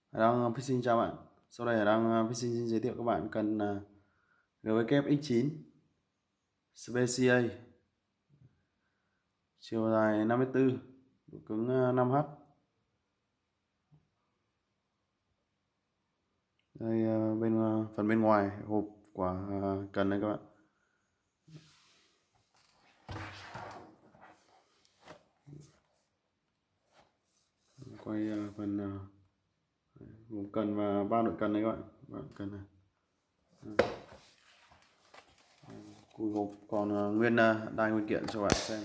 Hải Đăng Fishing chào bạn. Sau đây Hải Đăng Fishing xin giới thiệu các bạn cần GWX9 Specia, chiều dài 54, độ cứng 5H. Đây phần bên ngoài hộp của cần đây các bạn. Quay phần gồm cần và 3 nội cần đấy các bạn. Cần này. Cùi hộp còn nguyên đai nguyên kiện cho bạn xem.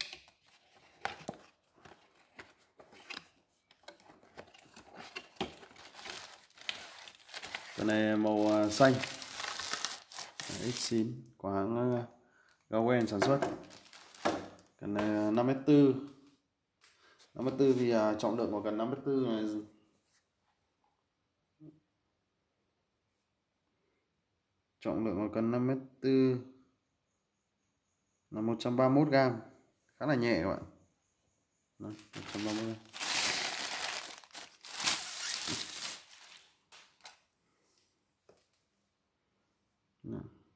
Cái này màu xanh, X9 của hãng Gowen sản xuất. Cái này 5m4. 5m4 thì trọng lượng của cần 5m4 này trọng lượng của cần 5m4 là 131g, khá là nhẹ các bạn. Đó, 130g. Đó.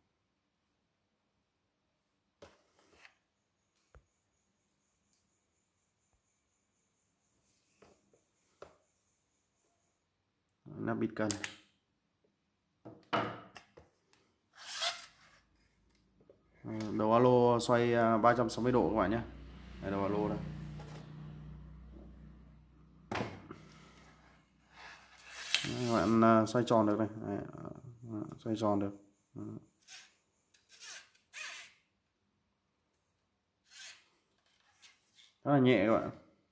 Nắp bịt cần. Đầu alo xoay 360 độ các bạn nhé. Đây, đầu alo đây. Các bạn xoay tròn được này. Xoay tròn được. Rất là nhẹ các bạn.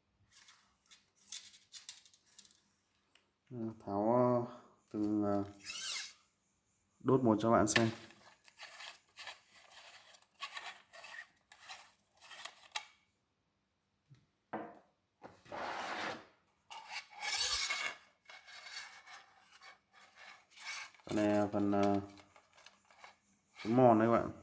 Tháo từng đốt một cho bạn xem. Cái này là phần chống mòn đấy các bạn.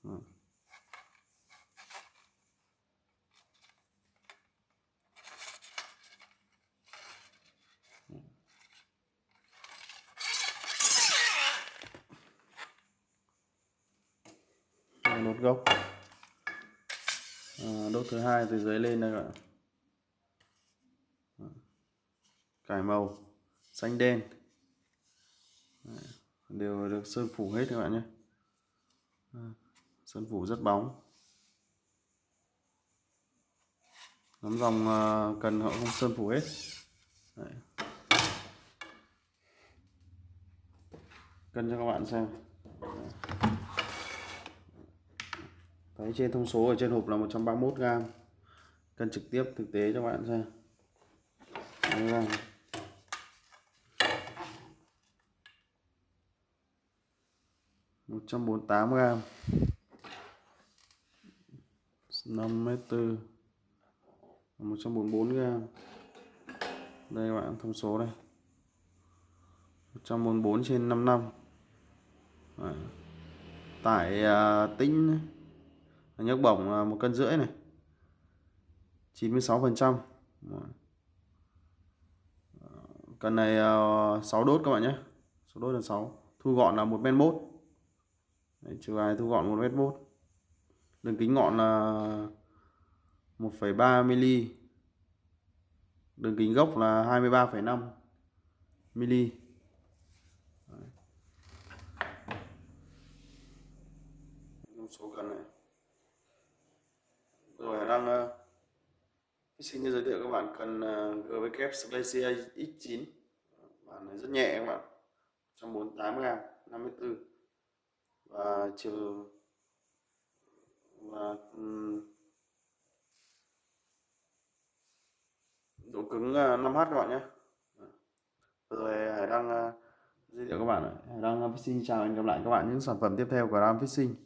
Đốt gốc. Đốt thứ hai từ dưới lên đây các bạn. Cải màu xanh đen. Đều được sơn phủ hết các bạn nhé. Sơn phủ rất bóng. Nắm dòng cần họ không sơn phủ hết. Đấy. Cân cho các bạn xem. Thấy trên thông số ở trên hộp là 131g. Cân trực tiếp thực tế cho các bạn xem. Đấy, 148g, 5m4, 144g. Đây các bạn, thông số đây, 144 trên 55. Đấy. Tải tĩnh nhấc bổng 1,5 cân này, 96%. Cần này 6 đốt các bạn nhé, 6 đốt là 6. Thu gọn là 1m1. Chiều dài thu gọn 1m1. Đường kính ngọn là 1,3 mm. Đường kính gốc là 23,5 mm. Số cần này. Rồi đang xin giới thiệu các bạn cần GW Specia X9. Bản này rất nhẹ các bạn, 148g, 54 và chiều và độ cứng 5H các bạn nhé. Rồi Hải đang giới thiệu các bạn. Hải đang Fishing chào, hẹn gặp lại các bạn những sản phẩm tiếp theo của Ram Fishing.